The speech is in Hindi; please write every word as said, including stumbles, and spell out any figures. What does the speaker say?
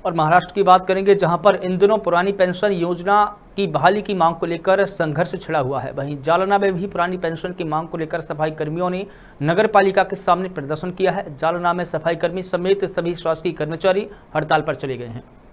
और महाराष्ट्र की बात करेंगे, जहां पर इन दिनों पुरानी पेंशन योजना की बहाली की मांग को लेकर संघर्ष छिड़ा हुआ है। वहीं जालना में भी पुरानी पेंशन की मांग को लेकर सफाई कर्मियों ने नगर पालिका के सामने प्रदर्शन किया है। जालना में सफाई कर्मी समेत सभी शासकीय कर्मचारी हड़ताल पर चले गए हैं।